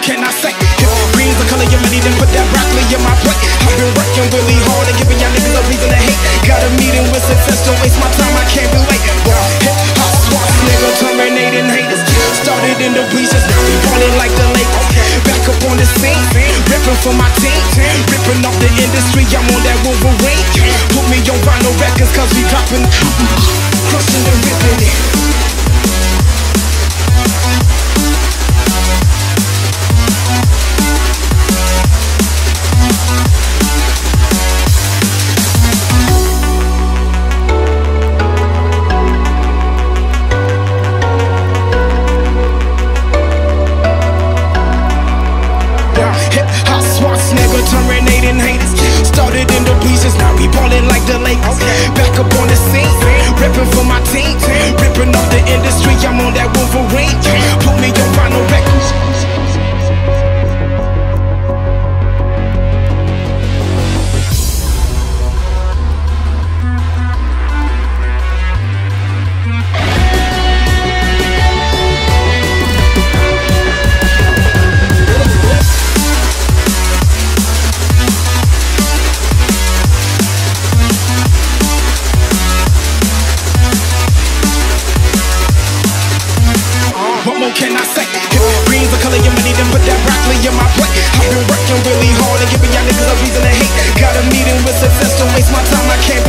can I say? If green's the color of your money, then put that broccoli in my plate. I've been working really hard and giving y'all niggas a reason to hate. Got a meeting with success, don't waste my time, I can't be late. Hip hop swats, nigga, terminating haters. Started in the bleachers, now we ballin' like the Lakers. Back up on the scene, ripping for my team, ripping off the industry, I'm on that Wolverine. Put me on vinyl records, cause we dropping, crushing and ripping it. Terminating haters. Started in the bleachers, now we ballin' like the Lakers. Back up on the scene, ripping for my team, ripping off the industry, I'm on that Wolverine. Put me on vinyl records. What more can I say? If green's the color of your money, then put that broccoli in my plate. I've been working really hard and giving y'all niggas a reason to hate. Got a meeting with success, don't waste my time, I can't